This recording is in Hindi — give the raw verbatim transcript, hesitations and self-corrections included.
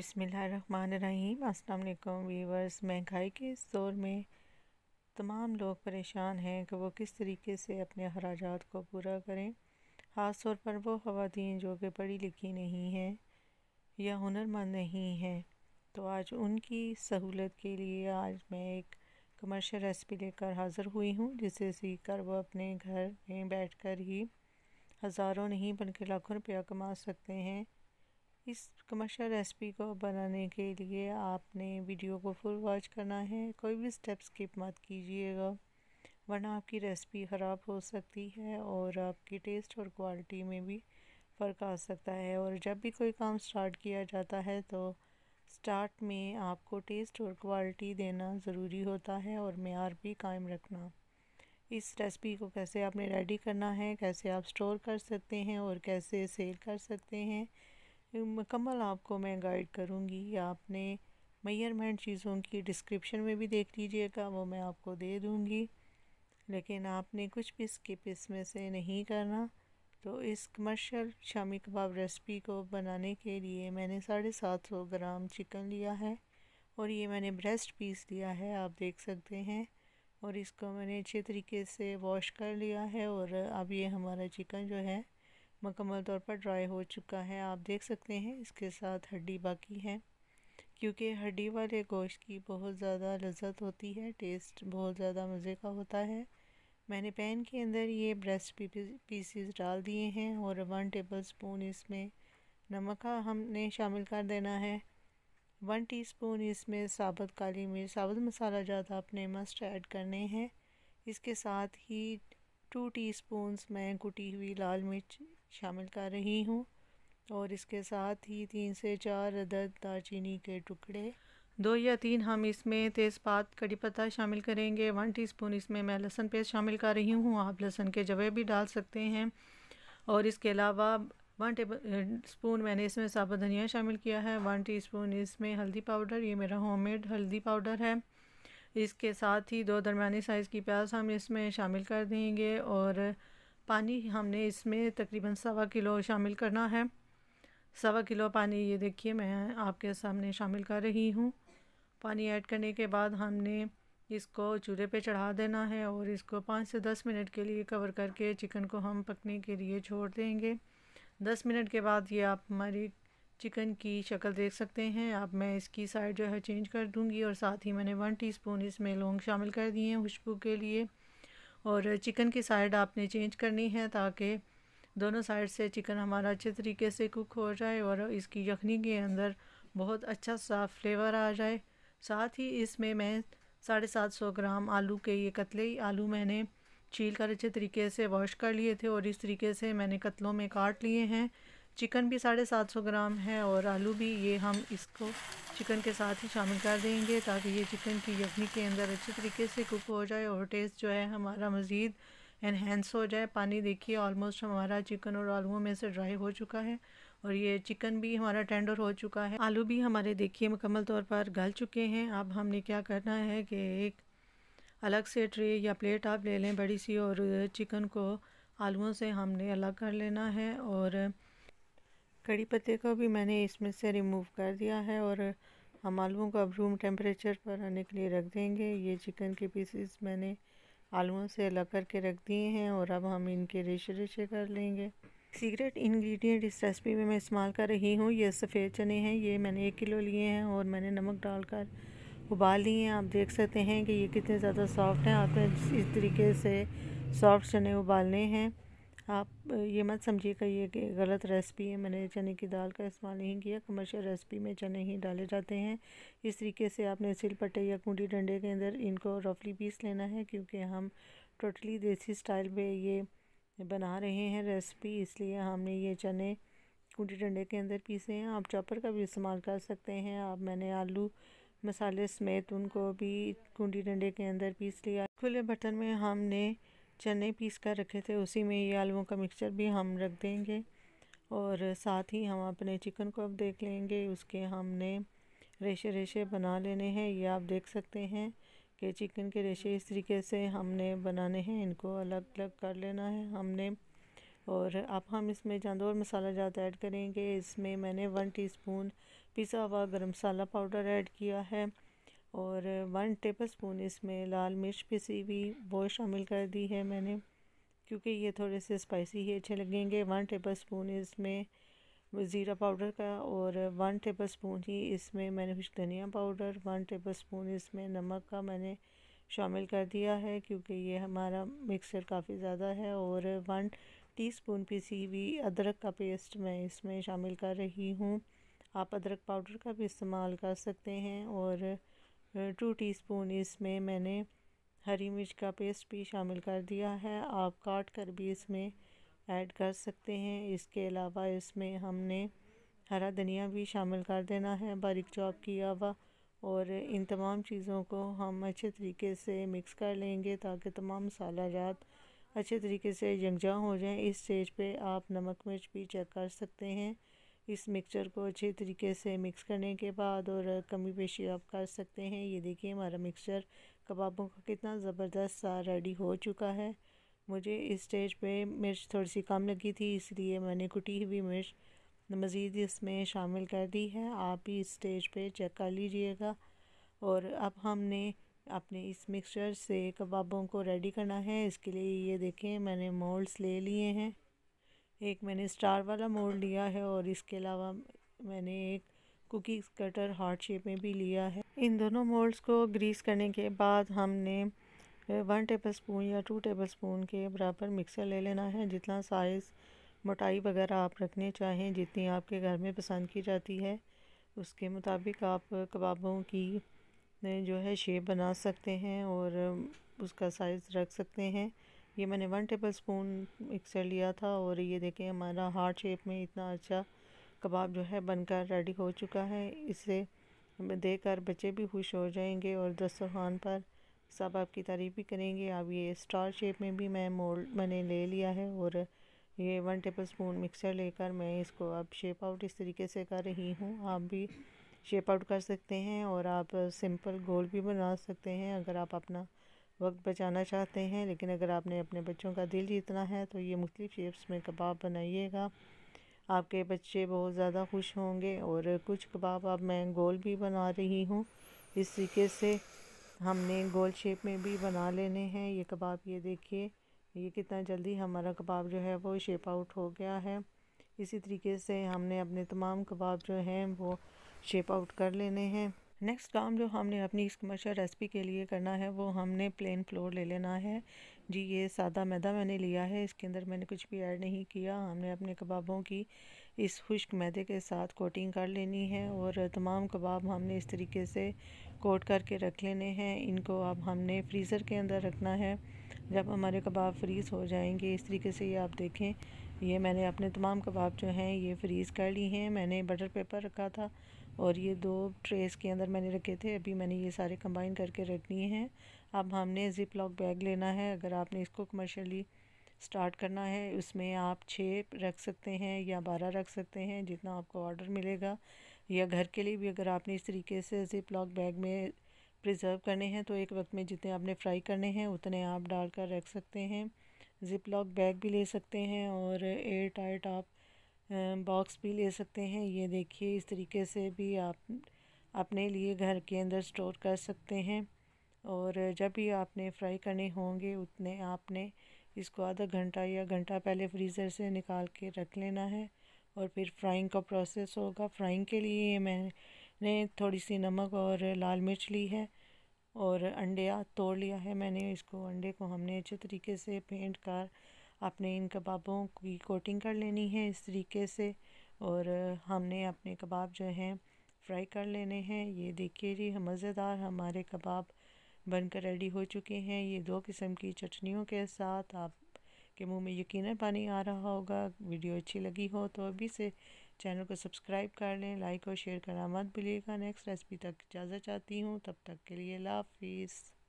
बिस्मिल्लाहिर्रहमानिर्रहीम। अस्सलाम वालेकुम वीवर्स। महंगाई के इस दौर में तमाम लोग परेशान हैं कि वो किस तरीके से अपने अखराजात को पूरा करें। ख़ास तौर पर वो ख़वातीन जो कि पढ़ी लिखी नहीं हैं या हुनरमंद नहीं हैं, तो आज उनकी सहूलत के लिए आज मैं एक कमर्शियल रेसिपी लेकर हाज़िर हुई हूँ, जिसे सीख कर वो अपने घर में बैठ कर ही हज़ारों नहीं बल्कि लाखों रुपया कमा सकते हैं। इस कमर्शियल रेसिपी को बनाने के लिए आपने वीडियो को फुल वॉच करना है, कोई भी स्टेप स्किप मत कीजिएगा, वरना आपकी रेसिपी ख़राब हो सकती है और आपकी टेस्ट और क्वालिटी में भी फ़र्क आ सकता है। और जब भी कोई काम स्टार्ट किया जाता है तो स्टार्ट में आपको टेस्ट और क्वालिटी देना ज़रूरी होता है और मेयार भी कायम रखना। इस रेसिपी को कैसे आपने रेडी करना है, कैसे आप स्टोर कर सकते हैं और कैसे सेल कर सकते हैं, मुकम्मल आपको मैं गाइड करूँगी। आपने मेजरमेंट चीज़ों की डिस्क्रिप्शन में भी देख लीजिएगा, वो मैं आपको दे दूँगी, लेकिन आपने कुछ भी स्किप इसमें से नहीं करना। तो इस कमर्शियल शामी कबाब रेसिपी को बनाने के लिए मैंने साढ़े सात सौ ग्राम चिकन लिया है और ये मैंने ब्रेस्ट पीस लिया है, आप देख सकते हैं। और इसको मैंने अच्छे तरीके से वॉश कर लिया है और अब ये हमारा चिकन जो है मुकम्मल तौर पर ड्राई हो चुका है, आप देख सकते हैं। इसके साथ हड्डी बाकी है, क्योंकि हड्डी वाले गोश्त की बहुत ज़्यादा लज़्ज़त होती है, टेस्ट बहुत ज़्यादा मज़े का होता है। मैंने पैन के अंदर ये ब्रेस्ट पीसीस डाल दिए हैं और वन टेबल स्पून इसमें नमक का हमने शामिल कर देना है। वन टीस्पून इसमें साबुत काली मिर्च, साबुत मसाला ज़्यादा अपने मस्ट ऐड करने हैं। इसके साथ ही टू टीस्पून्स मैं कुटी हुई लाल मिर्च शामिल कर रही हूँ और इसके साथ ही तीन से चार अदद दालचीनी के टुकड़े, दो या तीन हम इसमें तेज़पात कड़ी पत्ता शामिल करेंगे। वन टीस्पून इसमें मैं लहसुन पेस्ट शामिल कर रही हूँ, आप लहसुन के जवे भी डाल सकते हैं। और इसके अलावा वन टेबल स्पून मैंने इसमें साबुत धनिया शामिल किया है। वन टीस्पून इसमें हल्दी पाउडर, ये मेरा होममेड हल्दी पाउडर है। इसके साथ ही दो दरमियानी साइज़ की प्याज हम इसमें शामिल कर देंगे और पानी हमने इसमें तकरीबन सवा किलो शामिल करना है। सवा किलो पानी ये देखिए मैं आपके सामने शामिल कर रही हूँ। पानी ऐड करने के बाद हमने इसको चूल्हे पे चढ़ा देना है और इसको पाँच से दस मिनट के लिए कवर करके चिकन को हम पकने के लिए छोड़ देंगे। दस मिनट के बाद ये आप हमारी चिकन की शक्ल देख सकते हैं। अब मैं इसकी साइड जो है चेंज कर दूंगी और साथ ही मैंने वन टीस्पून इसमें लौंग शामिल कर दिए हैं खुशबू के लिए। और चिकन की साइड आपने चेंज करनी है ताकि दोनों साइड से चिकन हमारा अच्छे तरीके से कुक हो जाए और इसकी यखनी के अंदर बहुत अच्छा सा फ्लेवर आ जाए। साथ ही इसमें मैं साढ़े सात सौ ग्राम आलू के ये कतले आलू मैंने छील कर अच्छे तरीके से वॉश कर लिए थे और इस तरीके से मैंने कतलों में काट लिए हैं। चिकन भी साढ़े सात सौ ग्राम है और आलू भी, ये हम इसको चिकन के साथ ही शामिल कर देंगे ताकि ये चिकन की यखनी के अंदर अच्छे तरीके से कुक हो जाए और टेस्ट जो है हमारा मज़ीद एनहेंस हो जाए। पानी देखिए ऑलमोस्ट हमारा चिकन और आलूओं में से ड्राई हो चुका है और ये चिकन भी हमारा टेंडर हो चुका है। आलू भी हमारे देखिए मुकम्मल तौर पर गल चुके हैं। अब हमने क्या करना है कि एक अलग से ट्रे या प्लेट आप ले लें बड़ी सी और चिकन को आलूओं से हमने अलग कर लेना है और कड़ी पत्ते को भी मैंने इसमें से रिमूव कर दिया है और हम आलूओं को अब रूम टेम्परेचर पर आने के लिए रख देंगे। ये चिकन के पीसेस मैंने आलूओं से अलग करके रख दिए हैं और अब हम इनके रेशे रेशे कर लेंगे। सीक्रेट इंग्रेडिएंट इस रेसिपी में मैं इस्तेमाल कर रही हूँ ये सफ़ेद चने हैं, ये मैंने एक किलो लिए हैं और मैंने नमक डालकर उबाल लिए हैं। आप देख सकते हैं कि ये कितने ज़्यादा सॉफ्ट हैं। आपने इस तरीके से सॉफ्ट चने उबालने हैं। आप ये मत समझिएगा ये कि गलत रेसिपी है, मैंने चने की दाल का इस्तेमाल नहीं किया, कमर्शियल रेसिपी में चने ही डाले जाते हैं। इस तरीके से आपने सिलपट्टे या कुंडी डंडे के अंदर इनको रफली पीस लेना है, क्योंकि हम टोटली देसी स्टाइल में ये बना रहे हैं रेसिपी, इसलिए हमने ये चने कुंडी डंडे के अंदर पीसे हैं। आप चॉपर का भी इस्तेमाल कर सकते हैं। आप मैंने आलू मसाले समेत उनको भी कुंडी डंडे के अंदर पीस लिया। खुले बर्तन में हमने चने पीस कर रखे थे, उसी में ये आलूओं का मिक्सचर भी हम रख देंगे और साथ ही हम अपने चिकन को अब देख लेंगे। उसके हमने रेशे रेशे बना लेने हैं। ये आप देख सकते हैं कि चिकन के रेशे इस तरीके से हमने बनाने हैं, इनको अलग अलग कर लेना है हमने। और अब हम इसमें जांदोर मसाला ज़्यादा ऐड करेंगे। इसमें मैंने वन टीस्पून पिसा हुआ गरम मसाला पाउडर ऐड किया है और वन टेबल स्पून इसमें लाल मिर्च पिसी हुई वो शामिल कर दी है मैंने, क्योंकि ये थोड़े से स्पाइसी ही अच्छे लगेंगे। वन टेबल स्पून इसमें ज़ीरा पाउडर का और वन टेबल स्पून ही इसमें मैंने खुश्क धनिया पाउडर, वन टेबल स्पून इसमें नमक का मैंने शामिल कर दिया है, क्योंकि ये हमारा मिक्सचर काफ़ी ज़्यादा है। और वन टीस्पून पिसी हुई अदरक का पेस्ट मैं इसमें शामिल कर रही हूँ। आप अदरक पाउडर का भी इस्तेमाल कर सकते हैं। और टू टीस्पून इसमें मैंने हरी मिर्च का पेस्ट भी शामिल कर दिया है, आप काट कर भी इसमें ऐड कर सकते हैं। इसके अलावा इसमें हमने हरा धनिया भी शामिल कर देना है बारीक चॉप किया हुआ। और इन तमाम चीज़ों को हम अच्छे तरीके से मिक्स कर लेंगे ताकि तमाम मसाला जात अच्छे तरीके से यकजा हो जाएं। इस स्टेज पे आप नमक मिर्च भी चेक कर सकते हैं। इस मिक्सचर को अच्छे तरीके से मिक्स करने के बाद और कमी पेशी आप कर सकते हैं। ये देखिए हमारा मिक्सचर कबाबों का कितना ज़बरदस्त सा रेडी हो चुका है। मुझे इस स्टेज पे मिर्च थोड़ी सी कम लगी थी, इसलिए मैंने कुटी हुई मिर्च मज़ीद इसमें शामिल कर दी है। आप भी इस स्टेज पे चेक कर लीजिएगा। और अब हमने अपने इस मिक्सचर से कबाबों को रेडी करना है। इसके लिए ये देखें मैंने मोल्ड्स ले लिए हैं। एक मैंने स्टार वाला मोल्ड लिया है और इसके अलावा मैंने एक कुकीज़ कटर हार्ट शेप में भी लिया है। इन दोनों मोल्ड्स को ग्रीस करने के बाद हमने वन टेबल स्पून या टू टेबल स्पून के बराबर मिक्सर ले लेना है। जितना साइज़ मोटाई वगैरह आप रखने चाहें, जितनी आपके घर में पसंद की जाती है, उसके मुताबिक आप कबाबों की जो है शेप बना सकते हैं और उसका साइज़ रख सकते हैं। ये मैंने वन टेबल स्पून मिक्सर लिया था और ये देखें हमारा हार्ट शेप में इतना अच्छा कबाब जो है बनकर रेडी हो चुका है। इसे देखकर बच्चे भी खुश हो जाएंगे और दस्तरखान पर सब आपकी तारीफ़ भी करेंगे। अब ये स्टार शेप में भी मैं मोल्ड मैंने ले लिया है और ये वन टेबल स्पून मिक्सर लेकर मैं इसको अब शेप आउट इस तरीके से कर रही हूँ। आप भी शेप आउट कर सकते हैं और आप सिंपल गोल भी बना सकते हैं अगर आप अपना वक्त बचाना चाहते हैं। लेकिन अगर आपने अपने बच्चों का दिल जीतना है तो ये मुख्तलिफ शेप्स में कबाब बनाइएगा, आपके बच्चे बहुत ज़्यादा खुश होंगे। और कुछ कबाब अब मैं गोल भी बना रही हूँ। इस तरीके से हमने गोल शेप में भी बना लेने हैं ये कबाब। ये देखिए ये कितना जल्दी हमारा कबाब जो है वो शेप आउट हो गया है। इसी तरीके से हमने अपने तमाम कबाब जो हैं वो शेप आउट कर लेने हैं। नेक्स्ट काम जो हमने अपनी इस कमर्शियल रेसिपी के लिए करना है वो हमने प्लेन फ्लोर ले लेना है। जी ये सादा मैदा मैंने लिया है, इसके अंदर मैंने कुछ भी ऐड नहीं किया। हमने अपने कबाबों की इस खुश्क मैदे के साथ कोटिंग कर लेनी है और तमाम कबाब हमने इस तरीके से कोट करके रख लेने हैं। इनको अब हमने फ्रीज़र के अंदर रखना है। जब हमारे कबाब फ्रीज़ हो जाएंगे इस तरीके से, ये आप देखें ये मैंने अपने तमाम कबाब जो हैं ये फ्रीज़ कर ली हैं। मैंने बटर पेपर रखा था और ये दो ट्रेस के अंदर मैंने रखे थे। अभी मैंने ये सारे कंबाइन करके रख लिए हैं। अब हमने ज़िप लॉक बैग लेना है। अगर आपने इसको कमर्शियली स्टार्ट करना है उसमें आप छः रख सकते हैं या बारह रख सकते हैं, जितना आपको ऑर्डर मिलेगा। या घर के लिए भी अगर आपने इस तरीके से ज़िप लॉक बैग में प्रिज़र्व करने हैं तो एक वक्त में जितने आपने फ्राई करने हैं उतने आप डालकर रख सकते हैं। ज़िप लॉक बैग भी ले सकते हैं और एयर टाइट आप बॉक्स भी ले सकते हैं। ये देखिए इस तरीके से भी आप अपने लिए घर के अंदर स्टोर कर सकते हैं। और जब भी आपने फ्राई करने होंगे उतने आपने इसको आधा घंटा या घंटा पहले फ्रीज़र से निकाल के रख लेना है और फिर फ्राइंग का प्रोसेस होगा। फ्राइंग के लिए मैंने थोड़ी सी नमक और लाल मिर्च ली है और अंडे तोड़ लिया है मैंने। इसको अंडे को हमने अच्छे तरीके से फेंट कर अपने इन कबाबों की कोटिंग कर लेनी है इस तरीके से। और हमने अपने कबाब जो हैं फ्राई कर लेने हैं। ये देखिए जी मज़ेदार हमारे कबाब बनकर रेडी हो चुके हैं। ये दो किस्म की चटनियों के साथ आपके मुंह में यकीनन पानी आ रहा होगा। वीडियो अच्छी लगी हो तो अभी से चैनल को सब्सक्राइब कर लें, लाइक और शेयर करना मत भूलिएगा। नेक्स्ट रेसिपी तक इजाज़त चाहती हूँ, तब तक के लिए अल्लाह हाफिज़।